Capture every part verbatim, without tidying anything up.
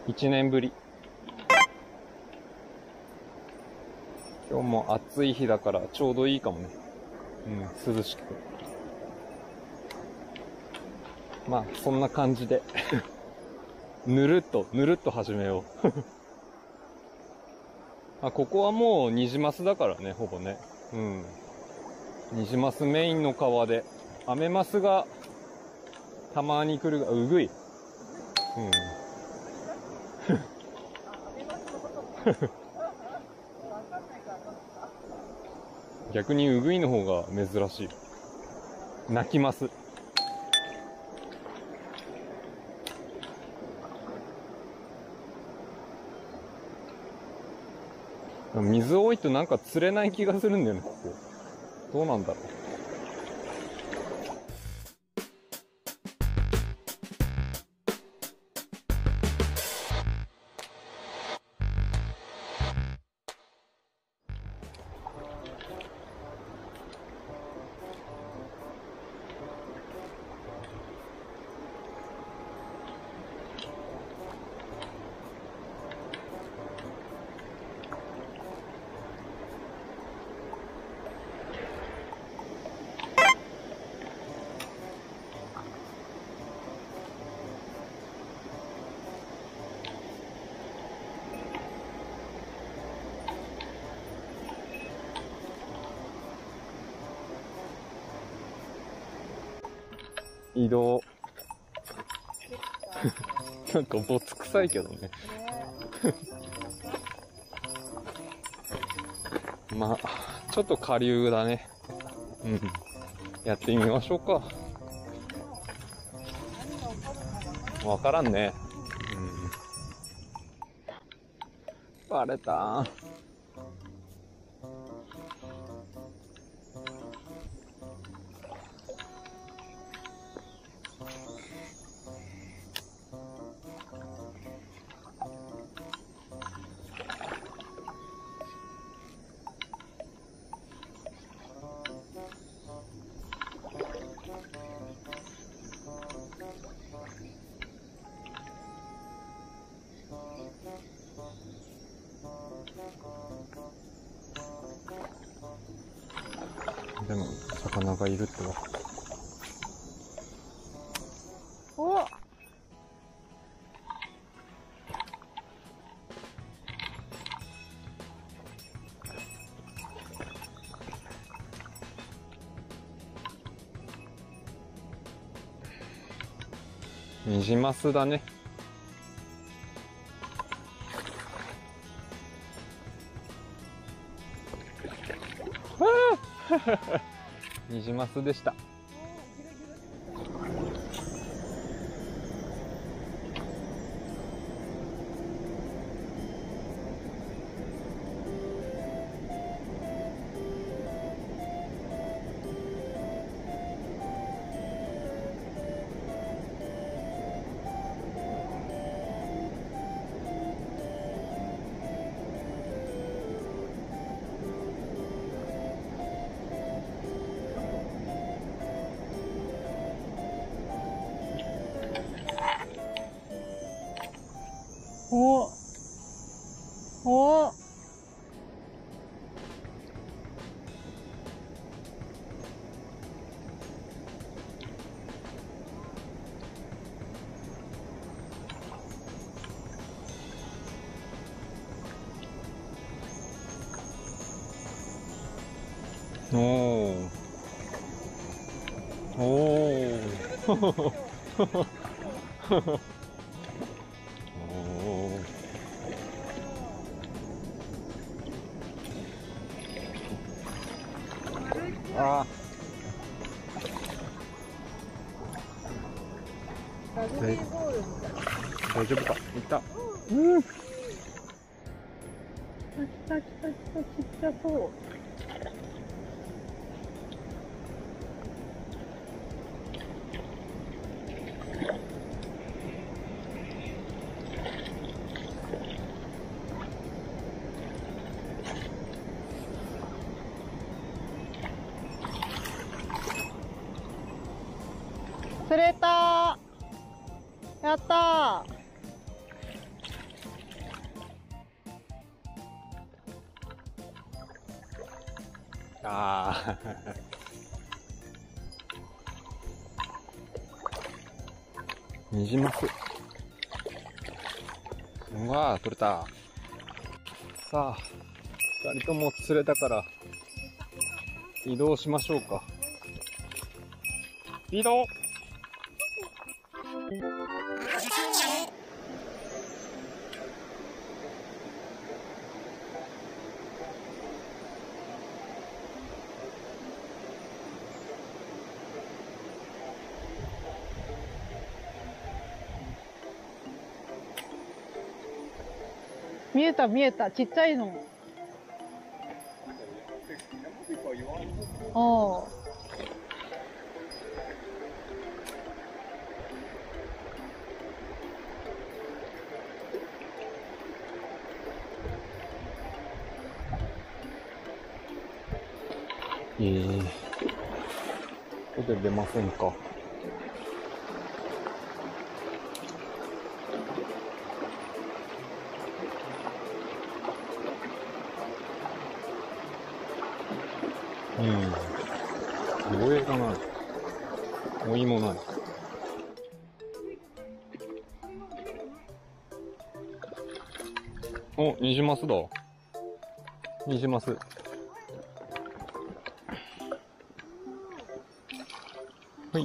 いちねんぶり。今日も暑い日だからちょうどいいかもね。うん、涼しくて。まあ、そんな感じで。ぬるっと、ぬるっと始めよう。あ、ここはもうニジマスだからね、ほぼね。うん。ニジマスメインの川で、アメマスがたまに来るが、うぐい。うん。逆にウグイの方が珍しい。鳴きます。水多いとなんか釣れない気がするんだよね、ここ。どうなんだろう。移動。なんかボツ臭いけどね。まあ、ちょっと下流だね。うん。やってみましょうか。わからんね。うん。バレた。でも魚がいるって分かった。 おニジマスだね。ニジマスでした。 おおおー。おー。おー。あラグビーボールみたいな。 ー、大丈夫か。いった。 うん。来た来た来た来たちっちゃそう。釣れたー。やったー。 ああ。ニジマス。うわあ、取れた。さあ、二人とも釣れたから、移動しましょうか。移動。 見えた見えた、ちっちゃいの。ああ。 ええー。ここで出ませんか。うん。護衛がない。お芋ない。お、ニジマスだ。ニジマス。はい。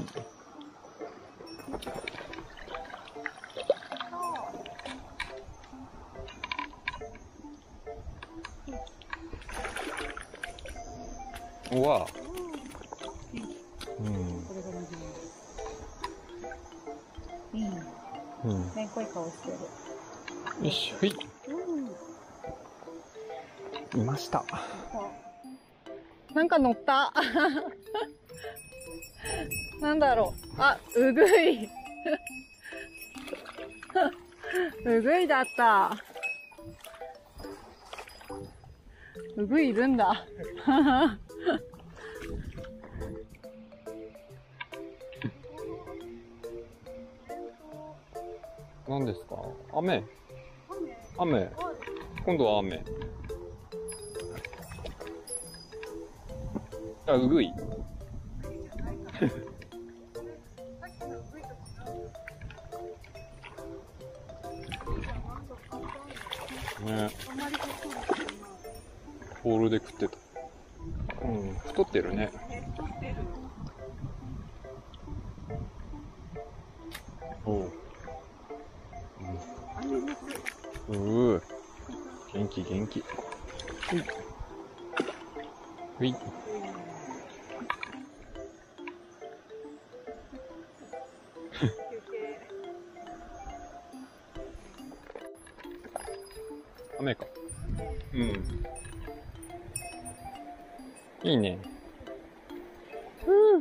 うわ。うん。 これがいい。うん。めんこい顔してる。 よし、はい。いました。 なんか乗った。なんだろう。あ、うぐい。うぐいだった。うぐいいるんだ。 何ですか？雨？雨？今度は雨。あ、うぐい。ね、ボールで食ってた。うん、太ってるね。おう。うん、うー。元気元気。ほい。ほい。雨か。うん。いいね。 うん。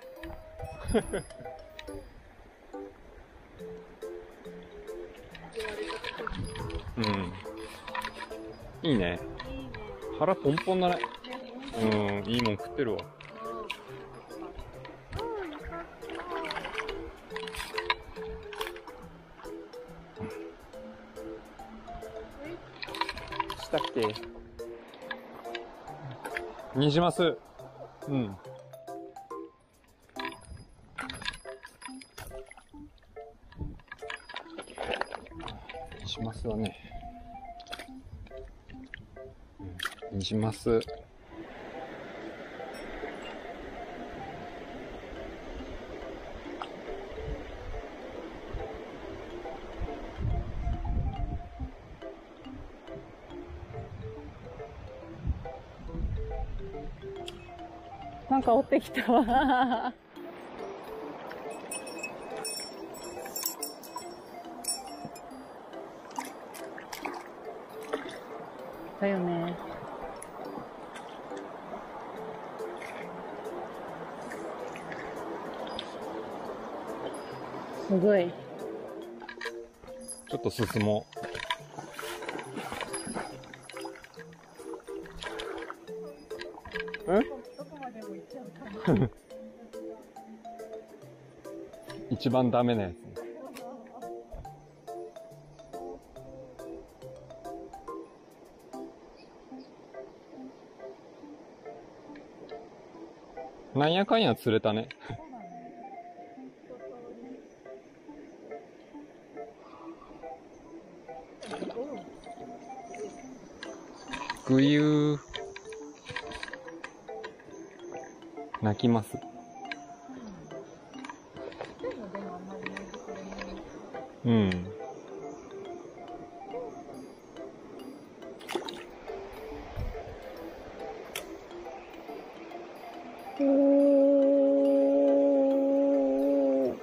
うん。いいね。腹ポンポンだね。うん、いいもん食ってるわ。したっけ？ニジマス。うん。ニジマスはね。うん、ニジマス。 なんか追ってきたわ。だよね。すごい。 ちょっと進もう。ん？ どこまでも行っちゃうかも。 一番ダメなやつ。 なんやかんや釣れたね。ぐゆー。泣きます。うん。おー。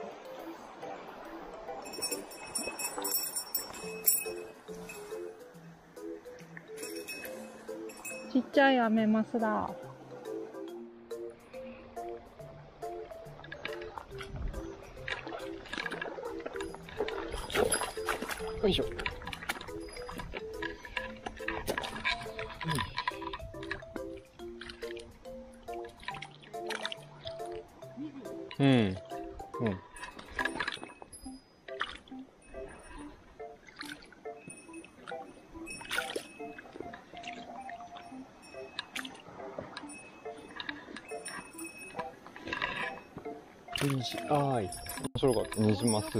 ちっちゃいアメマスだ。よいしょ。うん。うん。よし、あーい。面白かった。ニジマス。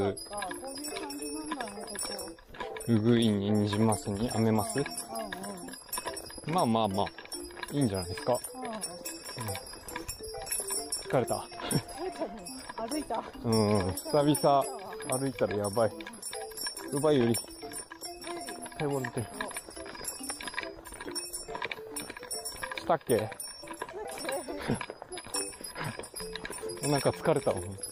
ウグイにニジマスにアメマス。まあまあまあ、いいんじゃないですか。うん、疲れた。 歩いた。 うん、久々歩いたらやばい。ウバユリ。手も出てる。したっけ？なんか疲れたもん。